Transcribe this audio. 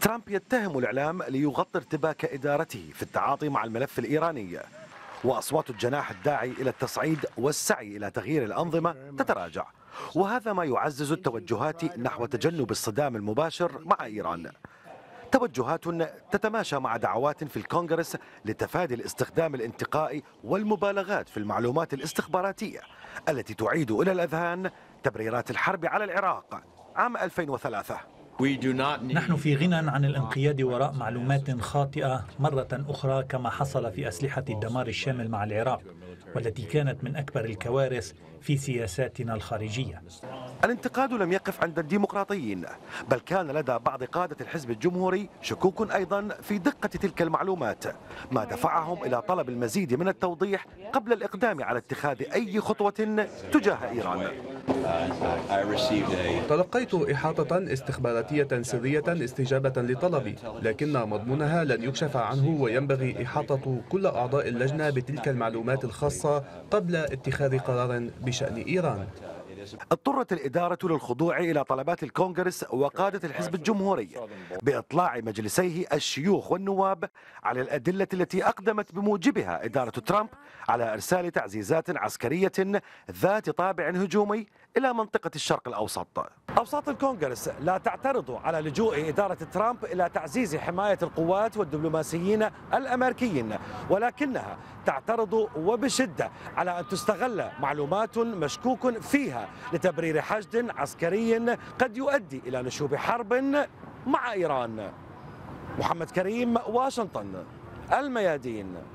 ترامب يتهم الإعلام ليغطي ارتباك إدارته في التعاطي مع الملف الإيراني، وأصوات الجناح الداعي إلى التصعيد والسعي إلى تغيير الأنظمة تتراجع، وهذا ما يعزز التوجهات نحو تجنب الصدام المباشر مع إيران. توجهات تتماشى مع دعوات في الكونغرس لتفادي الاستخدام الانتقائي والمبالغات في المعلومات الاستخباراتية التي تعيد إلى الأذهان تبريرات الحرب على العراق عام 2003. نحن في غنى عن الانقياد وراء معلومات خاطئة مرة أخرى، كما حصل في أسلحة الدمار الشامل مع العراق، والتي كانت من أكبر الكوارث في سياساتنا الخارجية. الانتقاد لم يقف عند الديمقراطيين، بل كان لدى بعض قادة الحزب الجمهوري شكوك أيضا في دقة تلك المعلومات، ما دفعهم إلى طلب المزيد من التوضيح قبل الإقدام على اتخاذ أي خطوة تجاه إيران. تلقيت إحاطة استخباراتية سرية استجابة لطلبي، لكن مضمونها لن يكشف عنه، وينبغي إحاطة كل أعضاء اللجنة بتلك المعلومات الخاصة قبل اتخاذ قرار بشأن إيران. اضطرت الإدارة للخضوع إلى طلبات الكونغرس وقادة الحزب الجمهوري بإطلاع مجلسيه الشيوخ والنواب على الأدلة التي أقدمت بموجبها إدارة ترامب على إرسال تعزيزات عسكرية ذات طابع هجومي إلى منطقة الشرق الأوسط. أوساط الكونغرس لا تعترض على لجوء إدارة ترامب إلى تعزيز حماية القوات والدبلوماسيين الأمريكيين، ولكنها تعترض وبشدة على أن تستغل معلومات مشكوك فيها لتبرير حشد عسكري قد يؤدي إلى نشوب حرب مع إيران. محمد كريم، واشنطن، الميادين.